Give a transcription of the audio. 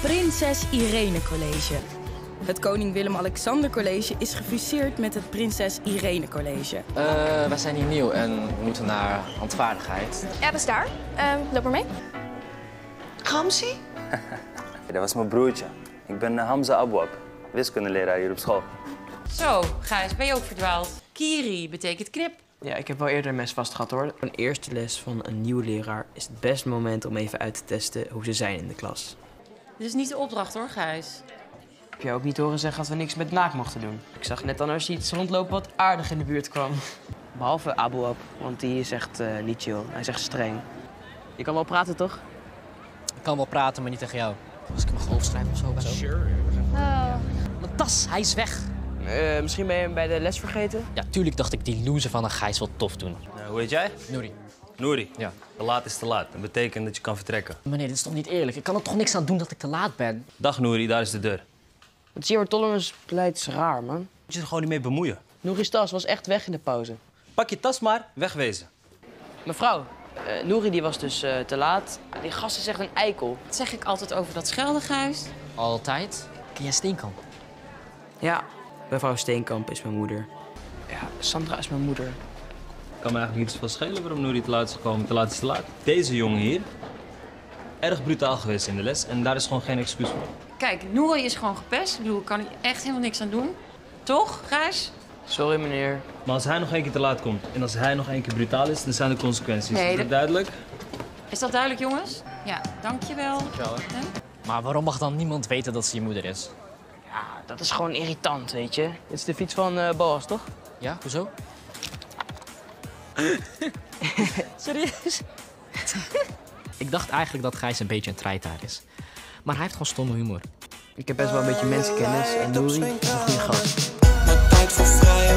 Prinses Irene College. Het Koning Willem-Alexander College is gefuseerd met het Prinses Irene College. Wij zijn hier nieuw en we moeten naar handvaardigheid. Ja, dat is daar. Loop maar mee. Ramzi? Dat was mijn broertje. Ik ben Hamza Abwab, wiskundeleraar hier op school. Zo, Gijs, ben je ook verdwaald? Kiri betekent knip. Ja, ik heb wel eerder een mes vast gehad, hoor. Een eerste les van een nieuwe leraar is het beste moment om even uit te testen hoe ze zijn in de klas. Dit is niet de opdracht, hoor, Gijs. Heb jij ook niet horen zeggen dat we niks met naak mochten doen? Ik zag net anders iets rondlopen wat aardig in de buurt kwam. Behalve Abouab, want die is echt niet chill. Hij is echt streng. Je kan wel praten, toch? Ik kan wel praten, maar niet tegen jou. Als ik mijn hoofd schrijf of zo. Sure. Oh. Mijn tas, hij is weg. Misschien ben je hem bij de les vergeten? Ja, tuurlijk dacht ik die loser van een Gijs wel tof doen. Hoe heet jij? Nouri. Nouri. Ja. Te laat is te laat. Dat betekent dat je kan vertrekken. Meneer, dit is toch niet eerlijk? Ik kan er toch niks aan doen dat ik te laat ben? Dag Nouri, daar is de deur. Het Zero Tolerance beleid is raar, man. Moet je er gewoon niet mee bemoeien. Nouri's tas was echt weg in de pauze. Pak je tas maar, wegwezen. Mevrouw, Nouri die was dus te laat. Die gast is echt een eikel. Dat zeg ik altijd over dat schelden, Gijs. Altijd. Ken jij Steenkamp? Ja, mevrouw Steenkamp is mijn moeder. Ja, Sandra is mijn moeder. Kan me eigenlijk niet zoveel schelen waarom Nouri te laat is gekomen. Te laat is te laat. Deze jongen hier, erg brutaal geweest in de les en daar is gewoon geen excuus voor. Kijk, Nouri is gewoon gepest. Ik bedoel, ik kan hier echt helemaal niks aan doen. Toch, Gijs? Sorry, meneer. Maar als hij nog één keer te laat komt en als hij nog één keer brutaal is, dan zijn er consequenties. Nee, Is dat duidelijk? Is dat duidelijk, jongens? Ja, dankjewel. Dankjewel. Hè? Maar waarom mag dan niemand weten dat ze je moeder is? Ja, dat is gewoon irritant, weet je. Dit is de fiets van Boas, toch? Ja, hoezo? Serieus? Ik dacht eigenlijk dat Gijs een beetje een treitaar is. Maar hij heeft gewoon stomme humor. Ik heb best wel een beetje mensenkennis en Nouri is een goede gast. Met tijd voor vrij